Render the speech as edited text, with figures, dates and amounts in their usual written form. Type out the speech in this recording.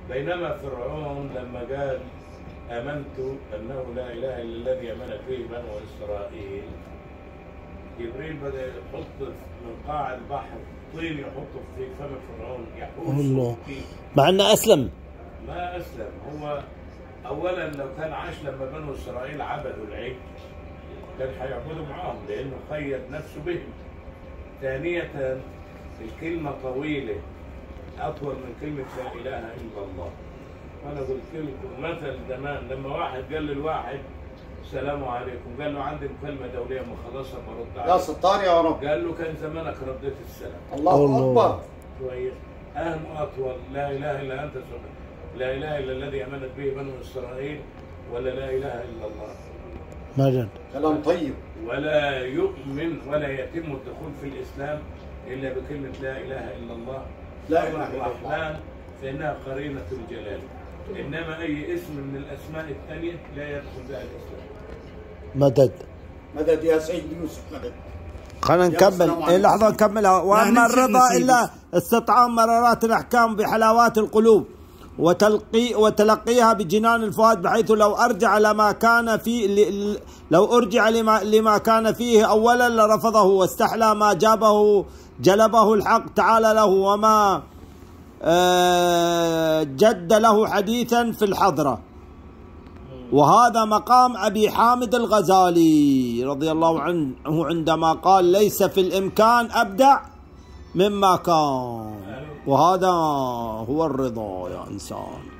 بينما فرعون لما قال آمنت أنه لا إله إلا الذي آمنت به بنو إسرائيل، جبريل بدأ يحط من قاع البحر طين يحطه في فم فرعون الله، يحوشه فيه. مع أنه أسلم. ما أسلم. هو أولا لو كان عاش لما بنو إسرائيل عبدوا العجل كان هيعبدوا معاهم لأنه قيد نفسه بهم. ثانية الكلمة طويلة أطول من كلمة لا إله إلا الله. أنا قلت لكم مثل زمان لما واحد قال للواحد السلام عليكم، قال له عندي مكالمة دولية ما خلصها برد عليك. يا ستار يا رب. قال له كان زمانك رديت السلام. الله أكبر. كويس. أهم أطول لا إله إلا أنت سبحانك، لا إله إلا الذي آمنت به بنو إسرائيل، ولا لا إله إلا الله. مجد. كلام طيب. ولا يؤمن ولا يتم الدخول في الإسلام إلا بكلمة لا إله إلا الله. لا إله إلا الله. الرحمن فإنها قرينة الجلال، إنما أي اسم من الأسماء الثانية لا يدخل بها الإسلام. مدد. مدد يا سيد يوسف، مدد. خلينا نكمل لحظة نكملها. وأما الرضا إلا استطعام مرارات الأحكام بحلاوات القلوب وتلقيها بجنان الفؤاد، بحيث لو أرجع لما كان فيه أولا لرفضه واستحلى ما جلبه الحق تعالى له، وما جد له حديثا في الحضرة. وهذا مقام أبي حامد الغزالي رضي الله عنه عندما قال ليس في الإمكان أبدع مما كان، وهذا هو الرضا يا إنسان.